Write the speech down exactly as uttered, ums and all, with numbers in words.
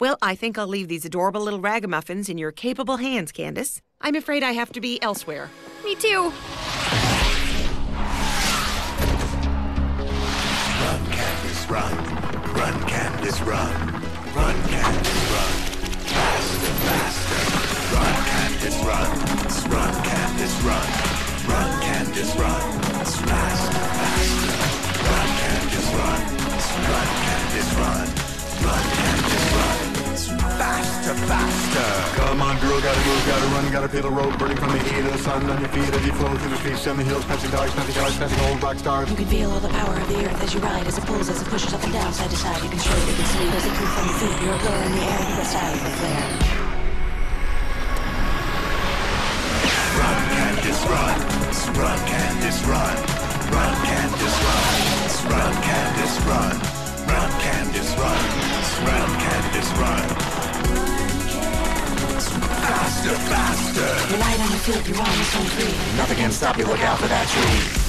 Well, I think I'll leave these adorable little ragamuffins in your capable hands, Candace. I'm afraid I have to be elsewhere. Me too. Run, Candace, run. Run, Candace, run. Run, Candace, run. Faster, faster. Run, Candace, run. Run, Candace, run. Run, Candace, run. Faster, faster. Run, Candace, run. Run, Candace, run. Run, Candace, run. Faster, faster. Come on, girl, gotta move, gotta run, gotta feel the road burning from the heat of the sun on your feet as you flow through the streets and the hills, passing dogs, passing cars, passing old black stars. You can feel all the power of the earth as you ride, as it pulls, as it pushes up and down, side to side. You can straight, you can sleep, as it comes from your feet. You're a blur in the air, you got style, you got flair. Run, Candace, run. Run, Candace, run. Run, Candace, run. Run, Candace, run. Run, Candace, run. Run, Candace, run. Faster, faster. You're light on your feet, you're on, you're so free. Nothing can stop you, look out for that tree.